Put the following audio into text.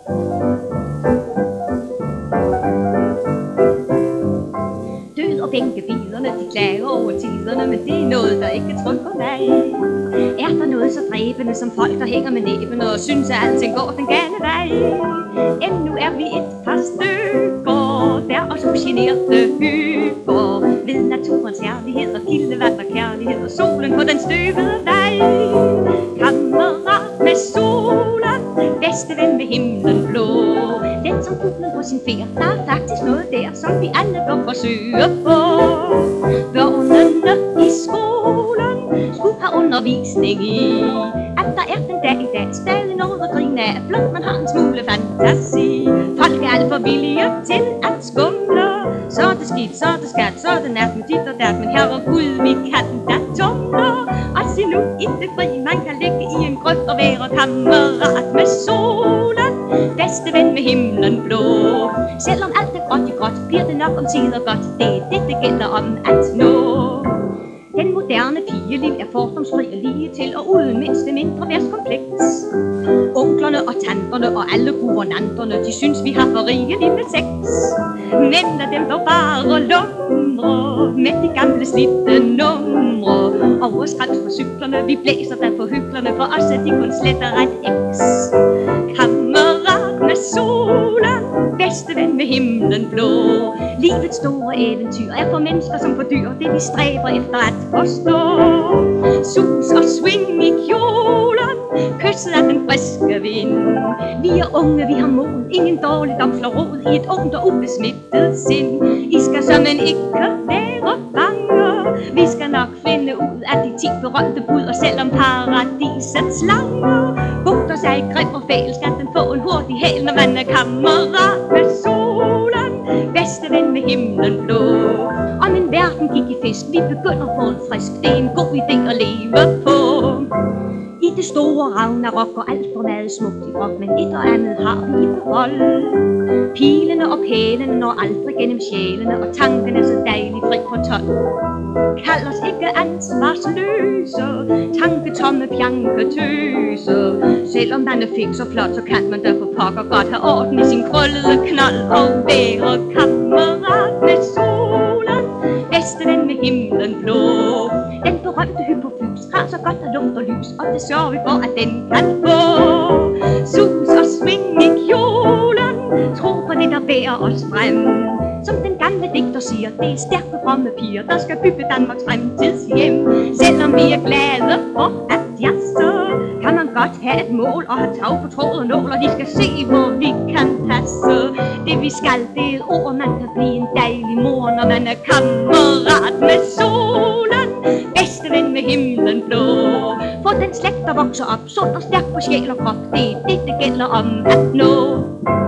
Død og bænkebiderne, de klager over tiderne, men det er noget, der ikke trykker mig. Er der noget så dræbende som folk, der hænger med næbene og synes, at alting går den gale vej? Endnu er vi et par stykker, der os ugenerede hygger ved naturens herlighed og kildevand og kærlighed og solen på den støvede vej. Kammerat med solen, bedste ven med himlen blå, let som fuglen på sin fjer, der er faktisk noget der, som vi alle bør forsøge på. Børnene i skolen skulle have undervisning i, at der er den dag i dag stadig noget at grine af, blot man har en smule fantasi. Folk er alt for villige til at skumle, så er det skidt, så er det skat, så er det nat med dit og dat, men herre Gud, vi kan da tumle. Og se nu i det fri, man kan ligge i en grøft og være kammerat med solen, bedste ven med himlen blå. Selvom alt er gråt i gråt, bliver det nok om tider godt, det er det, det gælder om at nå. Den moderne pigeliv er fordomsfri og lige til, og uden mindste mindre værskompleks. Onklerne og tanterne og alle guvernanterne, de synes vi har for rigeligt med sex. Men lad dem dog bare lumre med de gamle slidte numre. Overskræms for cyklerne, vi blæser der på hyklerne, for os er de kun slet og ret eks. Kammerat med solen, bedste ven med himlen blå. Livets store eventyr er for mennesker som for dyr, det vi stræber efter at forstå. Sus og swing i kjolen, kysset af den friske vind. Vi er unge, vi har mod, ingen dårligdom slår rod i et ungt og ubesmittet sind. I skal såmænd ikke være bange, vi skal nok finde ud af de 10 berømte bud, og selvom paradisets slanger bugter sig i grim og fæl, skal den få en hurtig hæl, når man er kammerat med solen, bedste ven med himlen blå. Om en verden gik i fisk, vi begynder på en frisk, det er en god idé at leve på. I det store ragnarok går alt for meget smukt i brok, men et og andet har vi i behold. Pilene og pælene når aldrig gennem sjælene, og tanken er så dejlig fri for tolv. Kald os ikke ansvarsløse, tanketomme pjanketøse. Selvom man er fik så flot, så kan man da for pokker godt have orden i sin krøllede knold og være kammerat med solen, bedste ven med himlen blå. Den berømte hypofys har så godt af luft og lys, og det sørger vi for, at den kan få. Sus og swing i kjolen, tro på det, der bærer os frem. Som den gamle digter siger, det er stærke fromme piger, der skal bygge Danmarks fremtidshjem. Selvom vi er glade for at jasse, kan man godt have et mål og have tag på tråd og nål, og de skal se, hvor vi kan passe. Det vi skal, det er et ord, man kan blive en dejlig mor, når man er kammerat med solen, bedste ven med himlen blå. For den slægt, der vokser op, sund og stærk på sjæl og krop, det er det, det gælder om at nå.